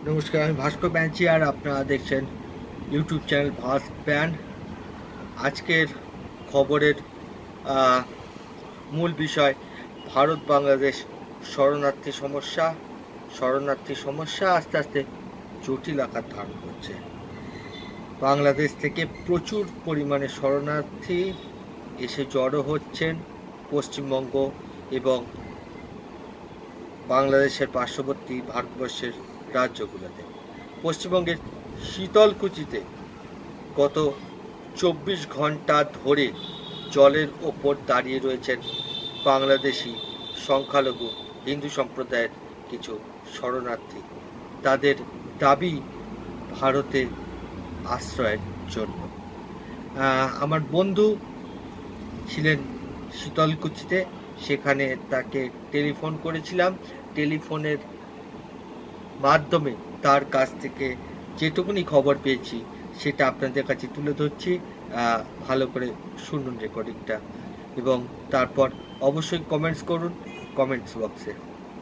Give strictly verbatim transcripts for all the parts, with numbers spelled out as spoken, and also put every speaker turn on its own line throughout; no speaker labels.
নমস্কার, আমি ভাস্কর ব্যানার্জি আর আপনারা দেখছেন ইউটিউব চ্যানেল ভাস ব্যান। আজকের খবরের আহ, মূল বিষয় ভারত বাংলাদেশ শরণার্থী সমস্যা শরণার্থী সমস্যা আস্তে আস্তে জটিল আকার ধারণ করছে। বাংলাদেশ থেকে প্রচুর পরিমাণে শরণার্থী এসে জড়ো হচ্ছেন পশ্চিমবঙ্গ এবং বাংলাদেশের পার্শ্ববর্তী ভারতবর্ষের রাজ্যগুলোতে। পশ্চিমবঙ্গের শীতলকুচিতে গত চব্বিশ ঘন্টা ধরে জলের ওপর দাঁড়িয়ে রয়েছেন বাংলাদেশি সংখ্যালঘু হিন্দু সম্প্রদায়ের কিছু শরণার্থী। তাদের দাবি ভারতে আশ্রয়ের জন্য। আমার বন্ধু ছিলেন শীতলকুচিতে, সেখানে তাকে টেলিফোন করেছিলাম। টেলিফোনের মাধ্যমে তার কাছ থেকে যেটুকুনি খবর পেয়েছি সেটা আপনাদের কাছে তুলে ধরছি। ভালো করে শুনুন রেকর্ডিংটা এবং তারপর অবশ্যই কমেন্টস করুন কমেন্টস বক্সে।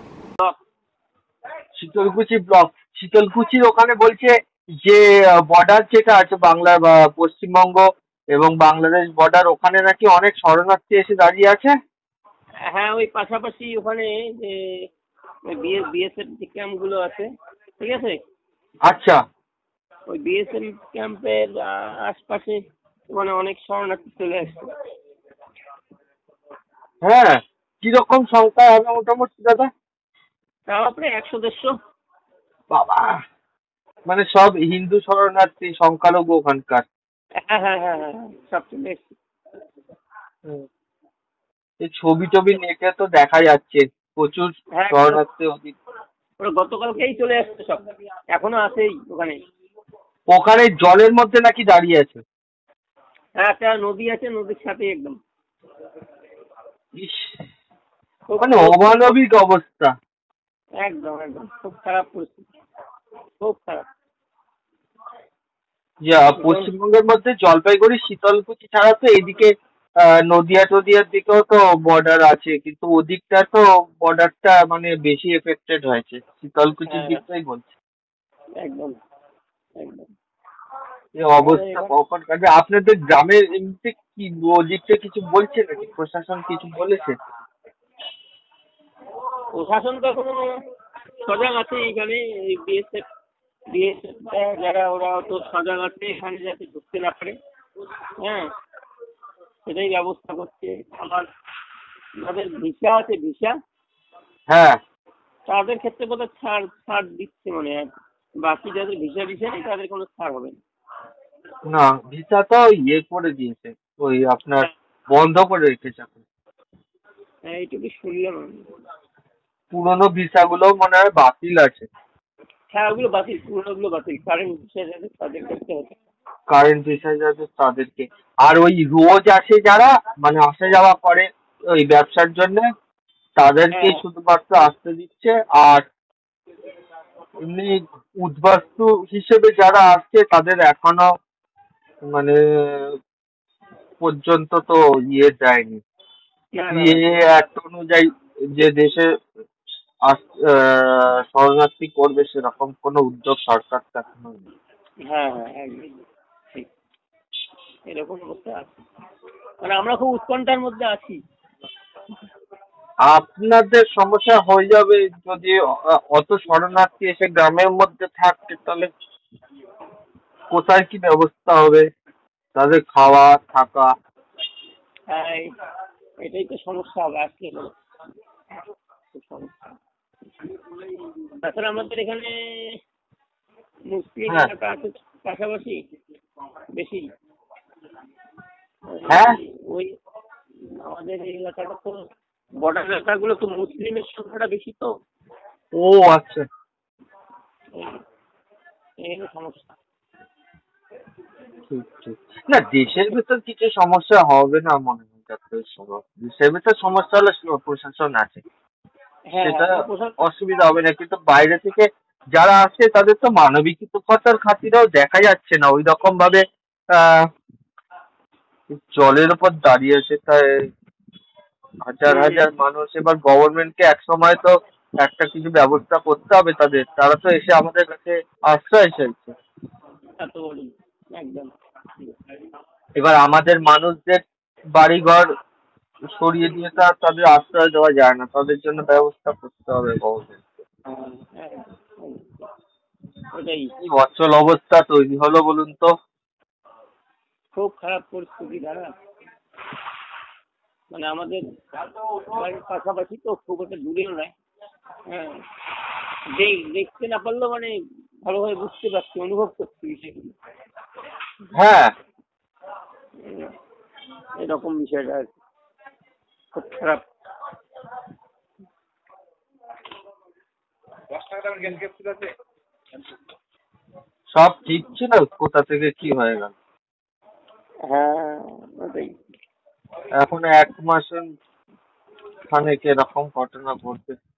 শীতলকুচি ব্লক, শীতলকুচির ওখানে বলছে যে বর্ডার যেটা আছে বাংলা বা পশ্চিমবঙ্গ এবং বাংলাদেশ বর্ডার, ওখানে নাকি অনেক শরণার্থী এসে দাঁড়িয়ে আছে।
হ্যাঁ, ওই পাশাপাশি ওখানে যে বিএসএফ যে ক্যাম্পগুলো আছে, ঠিক আছে,
আচ্ছা,
ওই বিএসএফ ক্যাম্পের আশপাশে মানে অনেক শরণার্থী চলে আসছে।
হ্যাঁ, কিরকম সংখ্যা হবে মোটামুটি দাদা?
তাও আপনি একশো দেড়শো।
বাবা, মানে সব হিন্দু শরণার্থী, সংখ্যালঘু ওখানকার?
হ্যাঁ হ্যাঁ হ্যাঁ হ্যাঁ সব চলে এসছে।
এই ছবি টবি নেটে তো দেখা যাচ্ছে প্রচুর
হ্যাঁ,
শরণার্থী ওদিক।
ওরা গতকালকেই চলে আসছে সব, এখনো আছেই ওখানে।
ওখানে জলের মধ্যে নাকি দাঁড়িয়ে আছে?
হ্যাঁ, একটা নদী আছে, নদীর সাথে একদম।
ইস, মানে অমানবিক অবস্থা।
একদম একদম খুব খারাপ পরিস্থিতি, খুব খারাপ।
যা পশ্চিমবঙ্গের মধ্যে জলপাইগুড়ি শীতলকুচি ছাড়া তো এইদিকে নদিয়া টদিয়ার দিকেও তো বর্ডার আছে, কিন্তু ওদিকটা তো বর্ডারটা মানে বেশি এফেক্টেড হয়েছে, শীতলকুচির দিকটাই বলছে।
একদম একদম
এই অবস্থা কখন কাটবে? আপনাদের গ্রামের এমনিতে কি ওদিকটা কিছু বলছে নাকি, প্রশাসন কিছু বলেছে?
প্রশাসন তো এখনো সজাগ আছে এখানে, বিএসএফ বিএসএফ যারা ওরা তো সজাগ আছে এখানে যাতে ঢুকতে না পারে। হ্যাঁ, সেটাই ব্যবস্থা করছে। আবার যাদের ভিসা আছে, ভিসা,
হ্যাঁ,
তাদের ক্ষেত্রে বোধহয় ছাড় ছাড় দিচ্ছে মনে হয়। বাকি যাদের ভিসা ভিসা নেই তাদের কোনো ছাড় হবে না।
না, ভিসা তো ইয়ে করে দিয়েছে, ওই আপনার বন্ধ করে রেখেছে এখন।
হ্যাঁ, এইটুকু শুনলাম আমি।
পুরোনো ভিসা গুলো মনে হয় বাতিল আছে।
হ্যাঁ, ওগুলো বাতিল, পুরোনোগুলো বাতিল। কারেন্ট ভিসা যাদের তাদের করতে হবে।
কারেন্ট ভিসা যাদের তাদেরকে, আর ওই রোজ আসে যারা মানে আসা যাওয়া করে ওই ব্যবসার জন্য, তাদেরকে শুধুমাত্র আসতে দিচ্ছে। আর এমনি উদ্বাস্তু হিসেবে যারা আসছে তাদের এখনো মানে পর্যন্ত তো ইয়ে দেয়নি, সিএএ অ্যাক্ট অনুযায়ী যে দেশে শরণার্থী করবে সেরকম কোনো উদ্যোগ সরকার এখনো নেই।
হ্যাঁ হ্যাঁ একদম ঠিক, এরকম অবস্থা আছে। মানে আমরা খুব উৎকণ্ঠার মধ্যে আছি।
আপনাদের সমস্যা হয়ে যাবে যদি অত শরণার্থী এসে গ্রামের মধ্যে থাকছে, তাহলে কোথায় কি ব্যবস্থা হবে তাদের খাওয়া থাকা?
হ্যাঁ, এটাই তো সমস্যা হবে আজকে। সমস্যা তাছাড়া আমাদের এখানে মুসলিম এলাকা আছে পাশাপাশি বেশি।
হ্যাঁ,
ওই আমাদের এই এলাকাটা তো বর্ডার এলাকাগুলো তো মুসলিমের সংখ্যাটা বেশি তো।
ও আচ্ছা,
এই সমস্যা।
ঠিক ঠিক। না, দেশের ভিতর কিছু সমস্যা হবে না মনে হয়, দেশের ভিতর সমস্যা হলে প্রশাসন আছে, সেটা অসুবিধা হবে না। কিন্তু বাইরে থেকে যারা আসছে তাদের তো মানবিকতার খাতিরেও দেখা যাচ্ছে না ওই রকম ভাবে। আহ জলের উপর দাঁড়িয়ে আছে তাই হাজার হাজার মানুষ। এবার গভর্নমেন্টকে এক সময় তো একটা কিছু ব্যবস্থা করতে হবে তাদের। তারা তো এসে আমাদের কাছে আশ্রয় চাইছে।
তা তো বলি, একদম।
এবার আমাদের মানুষদের বাড়িঘর সরিয়ে দিয়ে তো আর তাদের আশ্রয় দেওয়া যায় না, তাদের জন্য ব্যবস্থা করতে হবে গভর্নমেন্ট।
হ্যাঁ, ওটাই।
কি অচল অবস্থা তৈরি হলো বলুন তো।
খুব খারাপ পরিস্থিতি দাদা। মানে আমাদের বাড়ির পাশাপাশি তো, খুব একটা দূরেও নয়। হ্যাঁ, দেখ- দেখতে না পারলেও মানে ভালোভাবে বুঝতে পারছি, অনুভব করছি বিষয়গুলো।
হ্যাঁ,
উম, এরকম বিষয়টা আর কি। খুব খারাপ।
সব ঠিক ছিল, কোথা থেকে কি হয়ে গেল।
হ্যাঁ, ওটাই।
এখন এক মাসের খানেক এরকম ঘটনা ঘটবে।